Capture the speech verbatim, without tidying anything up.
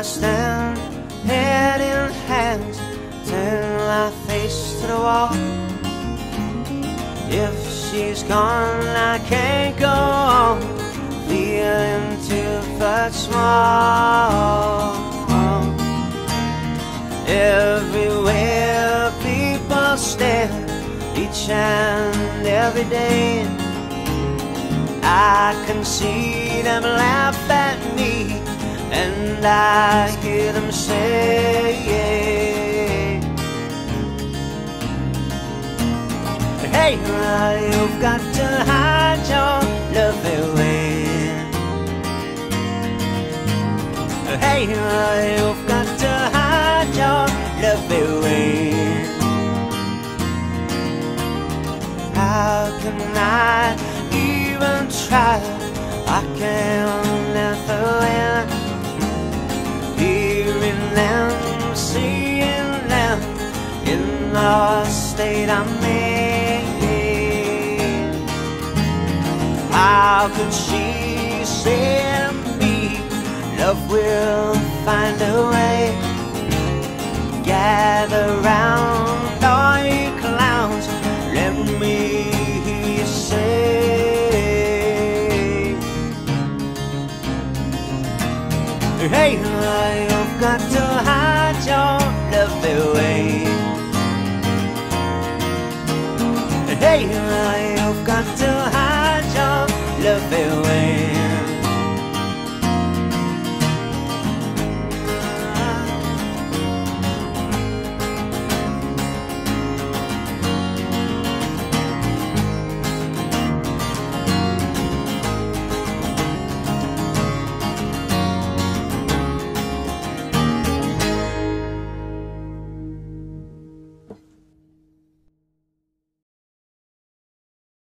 I stand, head in hands, turn my face to the wall. If she's gone, I can't go on, feeling too much small. Everywhere people stare, each and every day. I can see them laugh at me, and I hear them say, hey, you've got to hide your love away. Hey, you've got to hide your love away. How can I even try? I can never win. Hearing them, seeing them in the state I'm in. How could she say to me, love will find a way? Gather round, all you clowns, let me hear you say, hey, you've got to hide your love away. Hey, you've got to hide your love away.